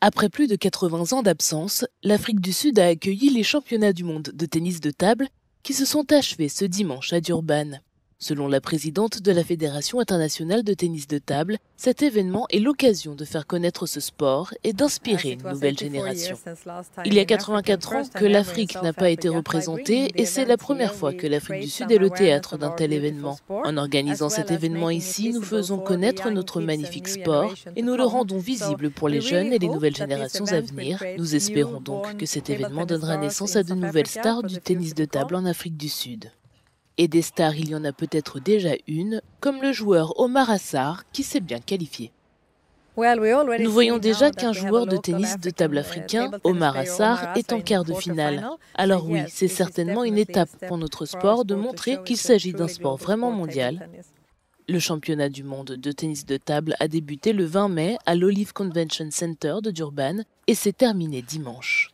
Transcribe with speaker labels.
Speaker 1: Après plus de 80 ans d'absence, l'Afrique du Sud a accueilli les championnats du monde de tennis de table qui se sont achevés ce dimanche à Durban. Selon la présidente de la Fédération internationale de tennis de table, cet événement est l'occasion de faire connaître ce sport et d'inspirer une nouvelle génération. Il y a 84 ans que l'Afrique n'a pas été représentée et c'est la première fois que l'Afrique du Sud est le théâtre d'un tel événement. En organisant cet événement ici, nous faisons connaître notre magnifique sport et nous le rendons visible pour les jeunes et les nouvelles générations à venir. Nous espérons donc que cet événement donnera naissance à de nouvelles stars du tennis de table en Afrique du Sud. Et des stars, il y en a peut-être déjà une, comme le joueur Omar Assar, qui s'est bien qualifié. Nous voyons déjà qu'un joueur de tennis de table africain, Omar Assar, est en quart de finale. Alors oui, c'est certainement une étape pour notre sport de montrer qu'il s'agit d'un sport vraiment mondial. Le championnat du monde de tennis de table a débuté le 20 mai à l'Olive Convention Center de Durban et s'est terminé dimanche.